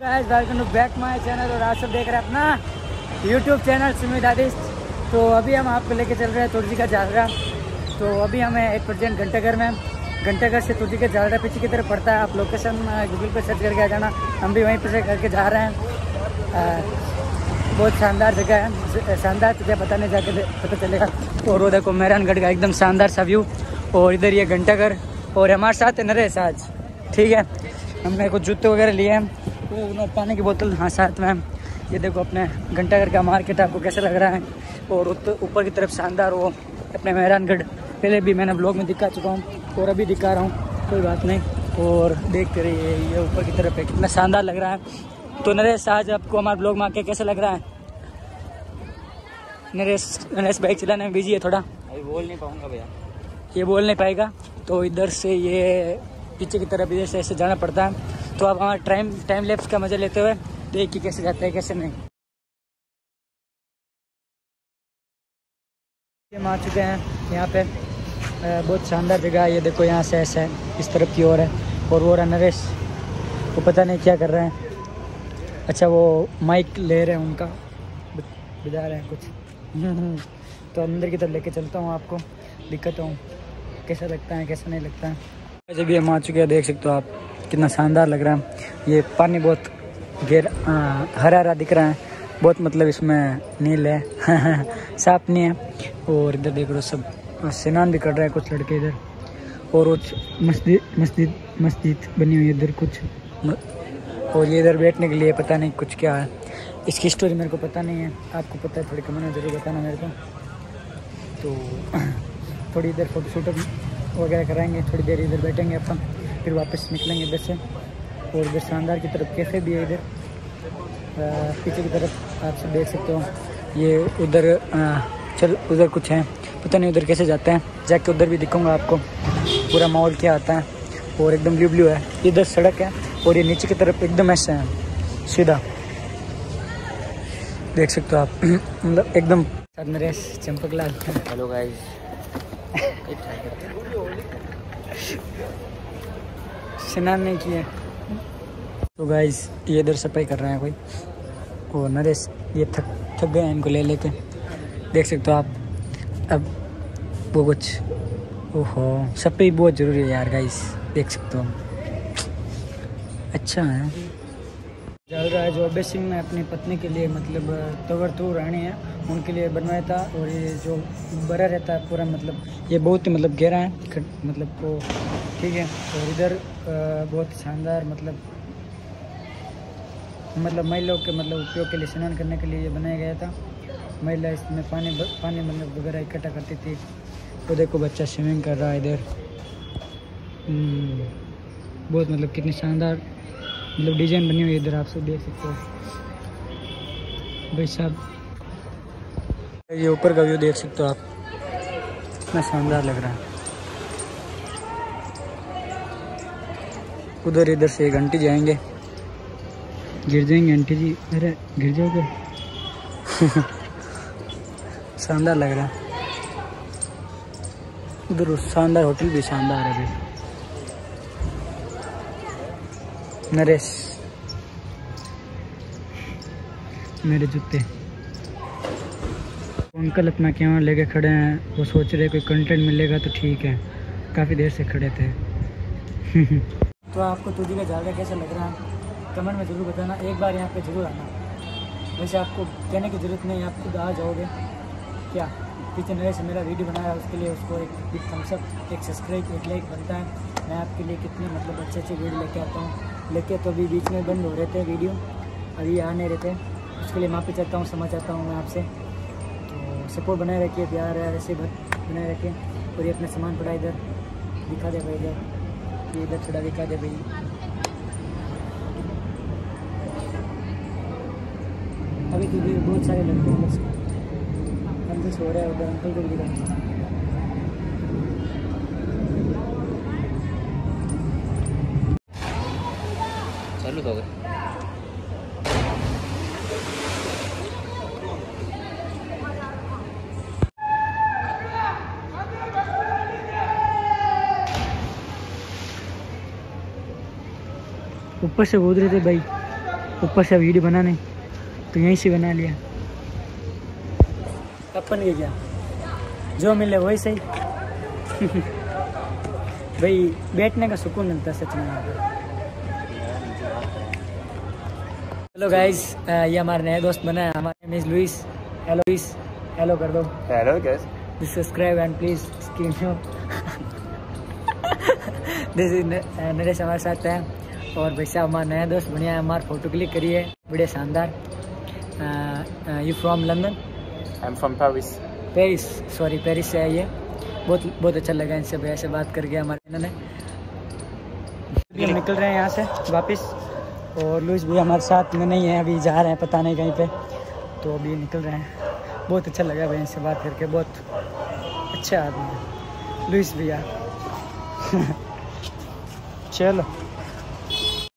Guys welcome to back my channel और आप सब देख रहे हैं अपना यूट्यूब चैनल सुमित आदिश। तो अभी हम आपको लेके चल रहे हैं तुर्जी का झालरा। तो अभी हमें एक प्रेजेंट घंटाघर में, घंटाघर से तुर्जी का झालरा पीछे की तरफ पड़ता है। आप लोकेशन गूगल पे सर्च करके आ जाना, हम भी वहीं पर से करके जा रहे हैं। बहुत शानदार जगह है, शानदार तुझे पता नहीं जाके पता चलेगा। और वो देखो मेहरानगढ़ का एकदम शानदार सा व्यू। और इधर ये घंटाघर और हमारे साथ है नरेश आज, ठीक है। हमने कुछ जूते वगैरह लिए हैं, तो पानी की बोतल हाँ साथ में। ये देखो अपने घंटाघर का मार्केट आपको कैसा लग रहा है। और ऊपर की तरफ शानदार वो अपने मेहरानगढ़, पहले भी मैंने ब्लॉग में दिखा चुका हूँ और अभी दिखा रहा हूँ, कोई बात नहीं। और देखते रहिए ये ऊपर की तरफ है, कितना शानदार लग रहा है। तो नरेश आज आपको हमारे ब्लॉग में आके कैसा लग रहा है? नरेश बाइक चलाने में बिजी है थोड़ा, अभी बोल नहीं पाऊंगा भैया, ये बोल नहीं पाएगा। तो इधर से ये पीछे की तरफ इधर से ऐसे जाना पड़ता है। तो आप हमारा टाइम लैप्स का मजा लेते हुए देखिए कैसे जाता है कैसे नहीं। हम आ चुके हैं यहाँ पे, बहुत शानदार जगह है। ये देखो यहाँ से ऐसे इस तरफ की ओर है और वो रहा नरेश, वो पता नहीं क्या कर रहे हैं। अच्छा वो माइक ले रहे हैं, उनका बजा रहे हैं कुछ। तो अंदर की तरफ लेके चलता हूँ, आपको दिखाता हूँ कैसा लगता है कैसा नहीं लगता है। जब भी हम आ चुके हैं, देख सकते हो आप कितना शानदार लग रहा है। ये पानी बहुत हरा हरा दिख रहा है, बहुत मतलब इसमें नील है साफ नहीं है। और इधर देख रहे हो सब स्नान भी कर रहे हैं कुछ लड़के इधर। और मस्जिद बनी हुई है इधर कुछ। और ये इधर बैठने के लिए पता नहीं कुछ क्या है, इसकी स्टोरी मेरे को पता नहीं है, आपको पता है थोड़ी कमेंट में जरूर बताना मेरे को। तो थोड़ी देर फोटो शूट वगैरह कराएंगे, थोड़ी देर इधर बैठेंगे अपन, फिर वापस निकलेंगे इधर से। और इधर शानदार की तरफ कैफे भी है इधर पीछे की तरफ, आप सब देख सकते हो। ये उधर उधर कुछ है, पता नहीं उधर कैसे जाते हैं, जाके उधर भी दिखाऊंगा आपको पूरा माहौल क्या आता है। और एकदम ब्लू है, इधर सड़क है और ये नीचे की तरफ एकदम ऐसे है सीधा, देख सकते हो आप। मतलब एकदम नरेश चंपकलाल। Hello guys. स्नान नहीं किए तो गाइस ये इधर सफाई कर रहे हैं कोई। और नरेश ये थक गए हैं इनको ले लेके, देख सकते हो आप। अब वो कुछ ओहो सफाई बहुत ज़रूरी है यार गाइस, देख सकते हो। अच्छा है चल रहा है। जो अभय सिंह ने अपनी पत्नी के लिए मतलब तवरतू रानी है उनके लिए बनवाया था। और ये जो बड़ा रहता है पूरा, मतलब ये बहुत ही मतलब गहरा है मतलब वो, ठीक है। और इधर बहुत शानदार मतलब महिलाओं के मतलब उपयोग के लिए, स्नान करने के लिए ये बनाया गया था। महिला इसमें पानी मतलब वगैरह इकट्ठा करती थी। तो देखो बच्चा स्विमिंग कर रहा है इधर। बहुत मतलब कितनी शानदार मतलब डिजाइन बनी हुई है इधर, आप सब देख सकते हो भाई साहब। ये ऊपर का व्यू देख सकते हो आप, कितना शानदार लग रहा है। उधर इधर से एक आंटी जाएंगे, गिर जाएंगे आंटी जी, अरे गिर जाओगे। शानदार लग रहा है। उधर शानदार होटल भी शानदार है अभी। नरेश मेरे जूते, अंकल अपना कैमरा लेके खड़े हैं, वो सोच रहे कोई कंटेंट मिलेगा तो ठीक है, काफ़ी देर से खड़े थे। तो आपको तुर्जी का झालरा कैसा लग रहा है कमेंट में ज़रूर बताना, एक बार यहाँ पे ज़रूर आना। वैसे आपको कहने की ज़रूरत नहीं, आप खुद आ जाओगे। क्या पीछे नरेश मेरा वीडियो बनाया है, उसके लिए उसको एक बिग थम्स अप, एक सब्सक्राइब, एक लाइक बनता है। मैं आपके लिए कितनी मतलब अच्छे वीडियो लेके आता हूँ, लेके तो अभी बीच में बंद हो रहे थे वीडियो, अभी आ नहीं रहे थे, उसके लिए माफ़ी चाहता हूँ, क्षमा चाहता हूँ मैं आपसे। तो सपोर्ट बनाए रखिए, प्यार है ऐसे बनाए रखिए। और ये अपना सामान पड़ा इधर दिखा दे भाई, इधर ये इधर थोड़ा दिखा दे भाई। अभी तो भी बहुत सारे लड़के हैं, अंकल सो रहे हैं उधर, अंकल को भी दिखा। चालू तो हो गए। ऊपर से कूद रहे थे भाई, ऊपर से वीडियो बनाने, तो यहीं से बना लिया। अपन के क्या जो मिले वही सही। भाई बैठने का सुकून मिलता है सच में। हेलो गाइस, ये हमारे नए दोस्त बना है, हमारा name is Luis. Hello Luis, hello कर दो। Hello guys, please subscribe and please screen show. This is Naresh हमारे साथ है, और भाई साहब हमारा नया दोस्त बढ़िया है, हमारा फोटो क्लिक करिए, बड़े शानदार। You from London? I am from Paris. Paris, sorry Paris से है ये। बहुत अच्छा लगा इनसे भैया से बात करके हमारे इन्होंने। अभी हम निकल रहे हैं यहाँ से वापस, और लुइस भी हमारे साथ में नहीं है, अभी जा रहे हैं पता नहीं कहीं पे, तो अभी निकल रहे हैं। बहुत अच्छा लगा भाई इनसे बात करके, बहुत अच्छा आदमी है लुइस भैया। चलो।